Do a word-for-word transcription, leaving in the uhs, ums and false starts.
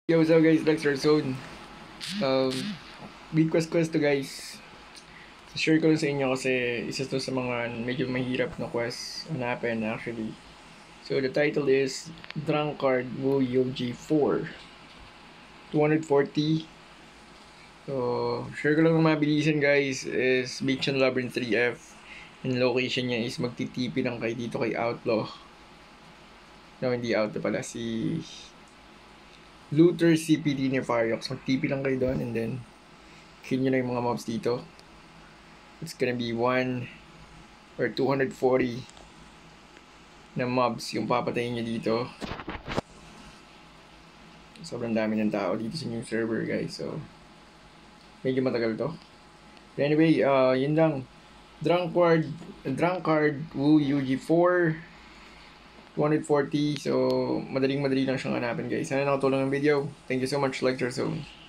Yo, what's up guys, Drunkard Zone. Um, big quest quest to guys. So, share ko lang sa inyo kasi isa to sa mga medyo mahirap na quest hanapin actually. So the title is Drunkard Wu Yeogi four. two forty. So share ko lang ng mabilisan guys is Mission Labyrinth three F. And location niya is magtitipi lang kay dito kay Outlaw. No, hindi Outlaw pala, si Luther C P D ni Fariox. Mag-T P lang kayo doon and then kill nyo na yung mga mobs dito. It's gonna be one or two forty na mobs yung papatayin nyo dito. Sobrang dami ng tao dito sa new server guys. So medyo matagal to. But anyway, uh, yun lang. Drunkard, Drunkard Wu Yeogi four. two forty. So madaling madali lang siyang hanapin guys. Sana nakatulong ang video. Thank you so much, Lecture Zone.